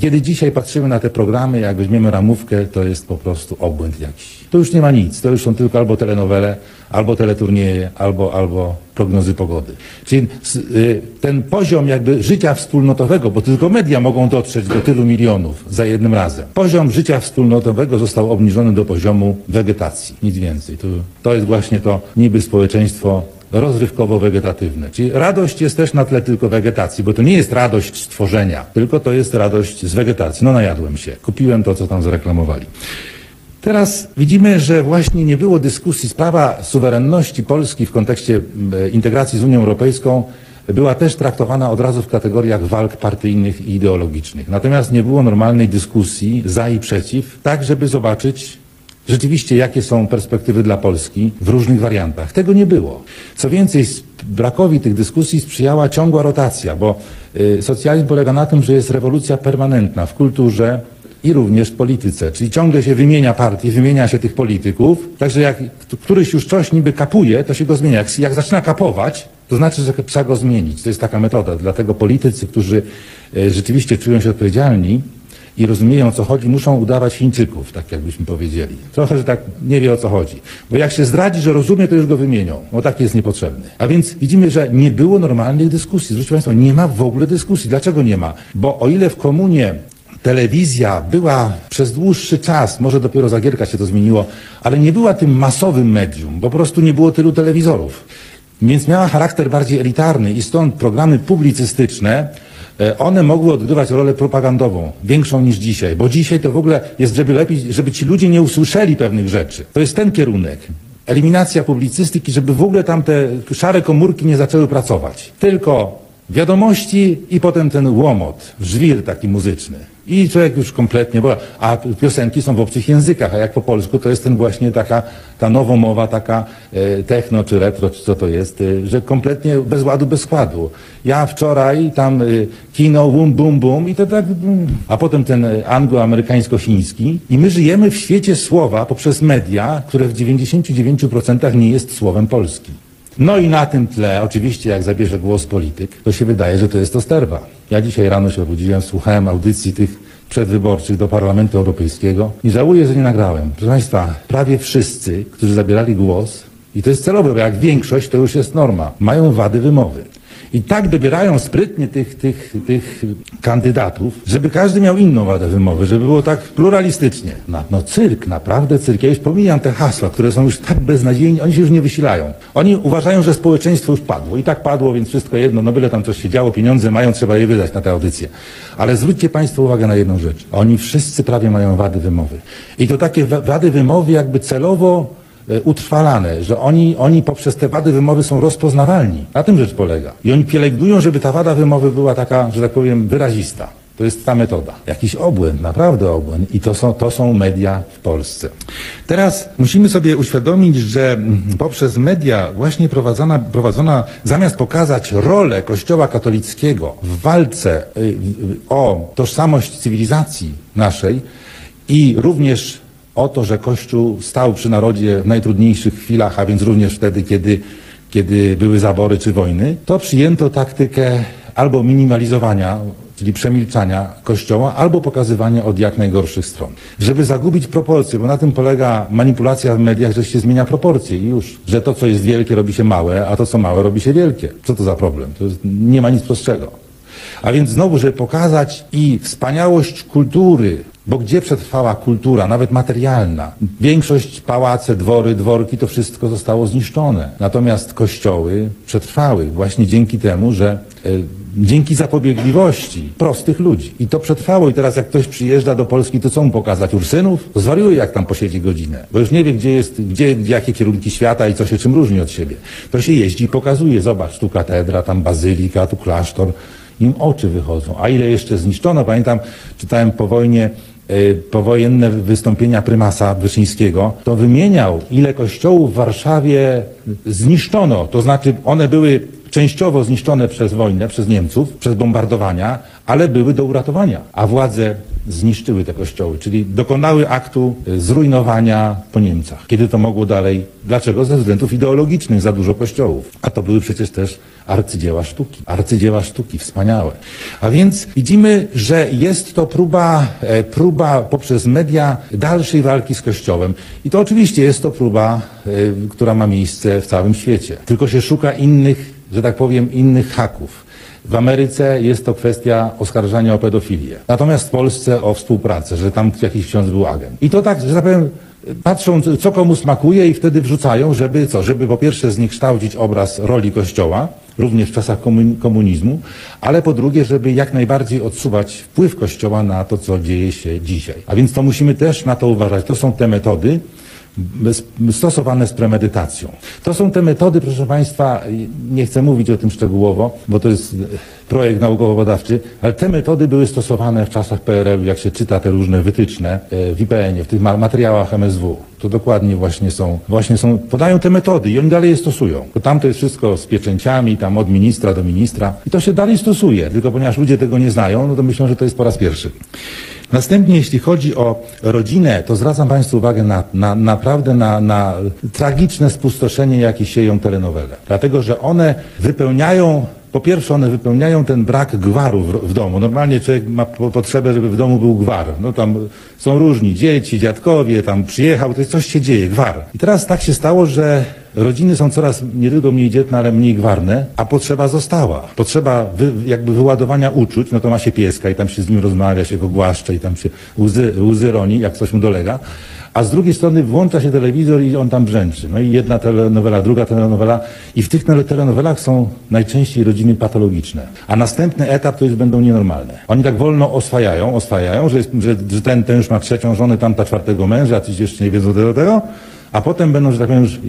kiedy dzisiaj patrzymy na te programy, jak weźmiemy ramówkę, to jest po prostu obłęd jakiś. To już nie ma nic, to już są tylko albo telenowele, albo teleturnieje, albo prognozy pogody. Czyli ten poziom jakby życia wspólnotowego, bo tylko media mogą dotrzeć do tylu milionów za jednym razem. Poziom życia wspólnotowego został obniżony do poziomu wegetacji, nic więcej. To jest właśnie to niby społeczeństwo rozrywkowo-wegetatywne. Czyli radość jest też na tle tylko wegetacji, bo to nie jest radość z tworzenia, tylko to jest radość z wegetacji. No najadłem się, kupiłem to, co tam zareklamowali. Teraz widzimy, że właśnie nie było dyskusji. Sprawa suwerenności Polski w kontekście integracji z Unią Europejską była też traktowana od razu w kategoriach walk partyjnych i ideologicznych. Natomiast nie było normalnej dyskusji za i przeciw, tak żeby zobaczyć rzeczywiście, jakie są perspektywy dla Polski w różnych wariantach. Tego nie było. Co więcej, brakowi tych dyskusji sprzyjała ciągła rotacja, bo socjalizm polega na tym, że jest rewolucja permanentna w kulturze i również w polityce. Czyli ciągle się wymienia partie, wymienia się tych polityków, także jak któryś już coś niby kapuje, to się go zmienia. Jak zaczyna kapować, to znaczy, że trzeba go zmienić. To jest taka metoda. Dlatego politycy, którzy rzeczywiście czują się odpowiedzialni i rozumieją, o co chodzi, muszą udawać Chińczyków, tak jakbyśmy powiedzieli. Trochę, że tak nie wie, o co chodzi. Bo jak się zdradzi, że rozumie, to już go wymienią. Bo taki jest niepotrzebny. A więc widzimy, że nie było normalnych dyskusji. Zwróćcie Państwo, nie ma w ogóle dyskusji. Dlaczego nie ma? Bo o ile w komunie telewizja była przez dłuższy czas, może dopiero za Gierka się to zmieniło, ale nie była tym masowym medium, bo po prostu nie było tylu telewizorów. Więc miała charakter bardziej elitarny i stąd programy publicystyczne, one mogły odgrywać rolę propagandową, większą niż dzisiaj, bo dzisiaj to w ogóle jest, żeby ci ludzie nie usłyszeli pewnych rzeczy. To jest ten kierunek. Eliminacja publicystyki, żeby w ogóle tam te szare komórki nie zaczęły pracować. Tylko wiadomości i potem ten łomot, żwir taki muzyczny. I człowiek już kompletnie, a piosenki są w obcych językach, a jak po polsku to jest ten właśnie ta nowomowa, taka techno czy retro, czy co to jest, że kompletnie bez ładu, bez składu. Ja wczoraj tam kino, bum, bum, bum i to tak, a potem ten anglo-amerykańsko-chiński i my żyjemy w świecie słowa poprzez media, które w 99% nie jest słowem polskim. No i na tym tle, oczywiście jak zabierze głos polityk, to się wydaje, że to jest to sterwa. Ja dzisiaj rano się obudziłem, słuchałem audycji tych przedwyborczych do Parlamentu Europejskiego i żałuję, że nie nagrałem. Proszę Państwa, prawie wszyscy, którzy zabierali głos, i to jest celowe, bo jak większość, to już jest norma, mają wady wymowy. I tak dobierają sprytnie tych kandydatów, żeby każdy miał inną wadę wymowy, żeby było tak pluralistycznie. No cyrk, naprawdę cyrk. Ja już pomijam te hasła, które są już tak beznadziejne, oni się już nie wysilają. Oni uważają, że społeczeństwo już padło. I tak padło, więc wszystko jedno, no byle tam coś się działo, pieniądze mają, trzeba je wydać na tę audycję. Ale zwróćcie Państwo uwagę na jedną rzecz. Oni wszyscy prawie mają wady wymowy. I to takie wady wymowy jakby celowo utrwalane, że oni poprzez te wady wymowy są rozpoznawalni. Na tym rzecz polega. I oni pielęgnują, żeby ta wada wymowy była taka, że tak powiem, wyrazista. To jest ta metoda. Jakiś obłęd, naprawdę obłęd. I to są media w Polsce. Teraz musimy sobie uświadomić, że poprzez media właśnie prowadzona zamiast pokazać rolę Kościoła katolickiego w walce o tożsamość cywilizacji naszej i również o to, że Kościół stał przy narodzie w najtrudniejszych chwilach, a więc również wtedy, kiedy były zabory czy wojny, to przyjęto taktykę albo minimalizowania, czyli przemilczania Kościoła, albo pokazywania od jak najgorszych stron. Żeby zagubić proporcje, bo na tym polega manipulacja w mediach, że się zmienia proporcje i już. Że to, co jest wielkie, robi się małe, a to, co małe, robi się wielkie. Co to za problem? Nie ma nic prostszego. A więc znowu, żeby pokazać i wspaniałość kultury, bo gdzie przetrwała kultura, nawet materialna? Większość pałace, dwory, dworki, to wszystko zostało zniszczone. Natomiast kościoły przetrwały właśnie dzięki temu, że dzięki zapobiegliwości prostych ludzi. I to przetrwało. I teraz jak ktoś przyjeżdża do Polski, to co mu pokazać? Ursynów? To zwariuje, jak tam posiedzi godzinę. Bo już nie wie, jakie kierunki świata i co się czym różni od siebie. To się jeździ i pokazuje. Zobacz, tu katedra, tam bazylika, tu klasztor. Im oczy wychodzą. A ile jeszcze zniszczono? Pamiętam, czytałem po wojnie powojenne wystąpienia prymasa Wyszyńskiego, to wymieniał, ile kościołów w Warszawie zniszczono. To znaczy one były częściowo zniszczone przez wojnę, przez Niemców, przez bombardowania, ale były do uratowania. A władze zniszczyły te kościoły, czyli dokonały aktu zrujnowania po Niemcach. Kiedy to mogło dalej? Dlaczego? Ze względów ideologicznych, za dużo kościołów. A to były przecież też arcydzieła sztuki, wspaniałe. A więc widzimy, że jest to próba poprzez media dalszej walki z Kościołem. I to oczywiście jest to próba, która ma miejsce w całym świecie. Tylko się szuka innych, że tak powiem, innych haków. W Ameryce jest to kwestia oskarżania o pedofilię. Natomiast w Polsce o współpracę, że tam jakiś ksiądz był agent. I to tak, że tak powiem, patrzą, co komu smakuje i wtedy wrzucają, żeby co? Żeby po pierwsze zniekształcić obraz roli Kościoła, również w czasach komunizmu, ale po drugie, żeby jak najbardziej odsuwać wpływ Kościoła na to, co dzieje się dzisiaj. A więc to musimy też na to uważać. To są te metody stosowane z premedytacją. To są te metody, proszę Państwa, nie chcę mówić o tym szczegółowo, bo to jest projekt naukowo-badawczy, ale te metody były stosowane w czasach PRL-u, jak się czyta te różne wytyczne w IPN-ie, w tych materiałach MSW. To dokładnie właśnie są, podają te metody i oni dalej je stosują. To tam to jest wszystko z pieczęciami, tam od ministra do ministra i to się dalej stosuje, tylko ponieważ ludzie tego nie znają, no to myślą, że to jest po raz pierwszy. Następnie, jeśli chodzi o rodzinę, to zwracam Państwu uwagę naprawdę na tragiczne spustoszenie, jakie sieją telenowele. Dlatego, że one wypełniają, po pierwsze one wypełniają ten brak gwaru w domu. Normalnie człowiek ma potrzebę, żeby w domu był gwar. No tam są różni dzieci, dziadkowie, tam przyjechał, to jest coś się dzieje, gwar. I teraz tak się stało, że rodziny są coraz nie tylko mniej dzietne, ale mniej gwarne, a potrzeba została. Potrzeba jakby wyładowania uczuć, no to ma się pieska i tam się z nim rozmawia, się go głaszcze i tam się łzy roni, jak coś mu dolega. A z drugiej strony włącza się telewizor i on tam brzęczy. No i jedna telenowela, druga telenowela i w tych telenowelach są najczęściej rodziny patologiczne. A następny etap to już będą nienormalne. Oni tak wolno oswajają, że ten już ma trzecią żonę, tamta czwartego męża, a ci jeszcze nie wiedzą tego. A potem będą, że tak powiem, już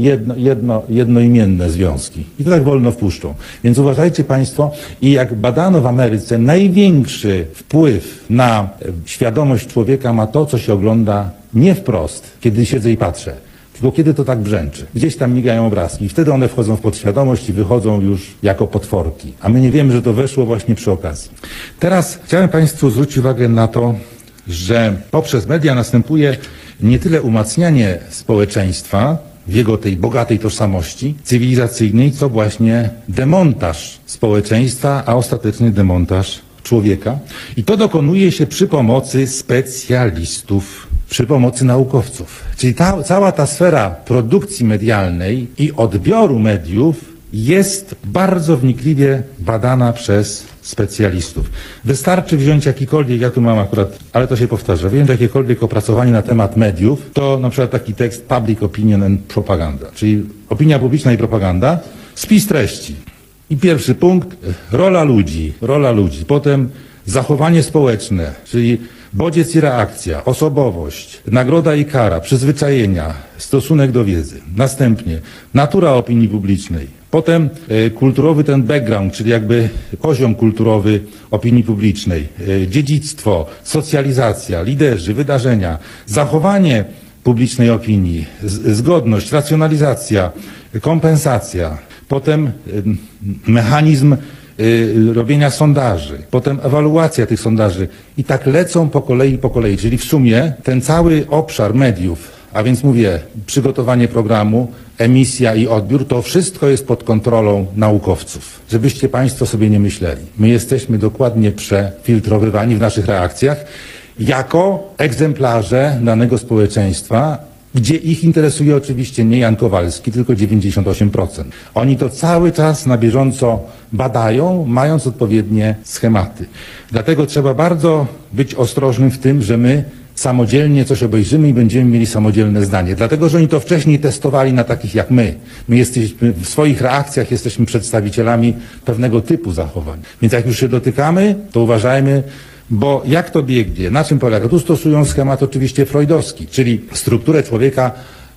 jednoimienne związki. I to tak wolno wpuszczą. Więc uważajcie Państwo, i jak badano w Ameryce, największy wpływ na świadomość człowieka ma to, co się ogląda nie wprost, kiedy siedzę i patrzę, tylko kiedy to tak brzęczy. Gdzieś tam migają obrazki i wtedy one wchodzą w podświadomość i wychodzą już jako potworki. A my nie wiemy, że to weszło właśnie przy okazji. Teraz chciałem Państwu zwrócić uwagę na to, że poprzez media następuje nie tyle umacnianie społeczeństwa w jego tej bogatej tożsamości cywilizacyjnej, co właśnie demontaż społeczeństwa, a ostateczny demontaż człowieka. I to dokonuje się przy pomocy specjalistów, przy pomocy naukowców. Czyli cała ta sfera produkcji medialnej i odbioru mediów jest bardzo wnikliwie badana przez specjalistów. Wystarczy wziąć jakikolwiek, ja tu mam akurat, ale to się powtarza, wziąć jakiekolwiek opracowanie na temat mediów, to na przykład taki tekst Public Opinion and Propaganda, czyli opinia publiczna i propaganda, spis treści. I pierwszy punkt, rola ludzi, potem zachowanie społeczne, czyli bodziec i reakcja, osobowość, nagroda i kara, przyzwyczajenia, stosunek do wiedzy. Następnie natura opinii publicznej. Potem kulturowy ten background, czyli jakby poziom kulturowy opinii publicznej, dziedzictwo, socjalizacja, liderzy, wydarzenia, zachowanie publicznej opinii, zgodność, racjonalizacja, kompensacja. Potem mechanizm robienia sondaży, potem ewaluacja tych sondaży i tak lecą po kolei, czyli w sumie ten cały obszar mediów, a więc mówię, przygotowanie programu, emisja i odbiór, to wszystko jest pod kontrolą naukowców. Żebyście Państwo sobie nie myśleli. My jesteśmy dokładnie przefiltrowywani w naszych reakcjach jako egzemplarze danego społeczeństwa, gdzie ich interesuje oczywiście nie Jan Kowalski, tylko 98%. Oni to cały czas na bieżąco badają, mając odpowiednie schematy. Dlatego trzeba bardzo być ostrożnym w tym, że my samodzielnie coś obejrzymy i będziemy mieli samodzielne zdanie. Dlatego, że oni to wcześniej testowali na takich jak my. My jesteśmy w swoich reakcjach jesteśmy przedstawicielami pewnego typu zachowań. Więc jak już się dotykamy, to uważajmy, bo jak to biegnie? Na czym polega? Tu stosują schemat oczywiście freudowski, czyli strukturę człowieka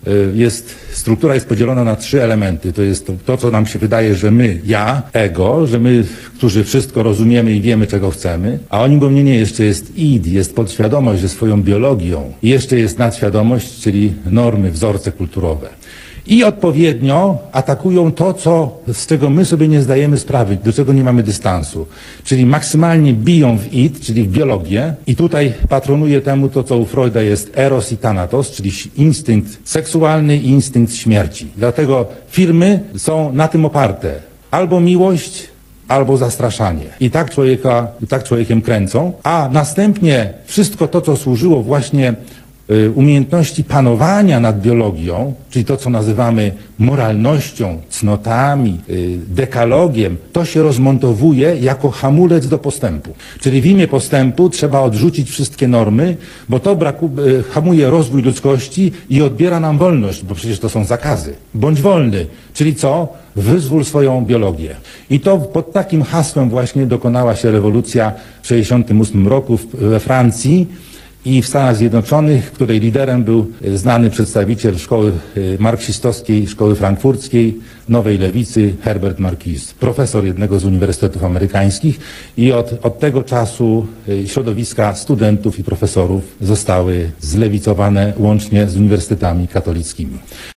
struktura jest podzielona na 3 elementy. To jest to, co nam się wydaje, że my, ja, ego, że my, którzy wszystko rozumiemy i wiemy, czego chcemy, a oni mówią, nie, jeszcze jest id, jest podświadomość ze swoją biologią i jeszcze jest nadświadomość, czyli normy, wzorce kulturowe. i odpowiednio atakują to, z czego my sobie nie zdajemy sprawy, do czego nie mamy dystansu. Czyli maksymalnie biją w id, czyli w biologię i tutaj patronuje temu to, co u Freuda jest eros i thanatos, czyli instynkt seksualny i instynkt śmierci. Dlatego filmy są na tym oparte. Albo miłość, albo zastraszanie. I tak człowiekiem kręcą, a następnie wszystko to, co służyło właśnie umiejętności panowania nad biologią, czyli to, co nazywamy moralnością, cnotami, dekalogiem, to się rozmontowuje jako hamulec do postępu. Czyli w imię postępu trzeba odrzucić wszystkie normy, bo to hamuje rozwój ludzkości i odbiera nam wolność, bo przecież to są zakazy. Bądź wolny, czyli co? Wyzwól swoją biologię. I to pod takim hasłem właśnie dokonała się rewolucja w 1968 roku we Francji i w Stanach Zjednoczonych, której liderem był znany przedstawiciel szkoły marksistowskiej, szkoły frankfurckiej, Nowej Lewicy, Herbert Marcuse, profesor jednego z uniwersytetów amerykańskich i od tego czasu środowiska studentów i profesorów zostały zlewicowane łącznie z uniwersytetami katolickimi.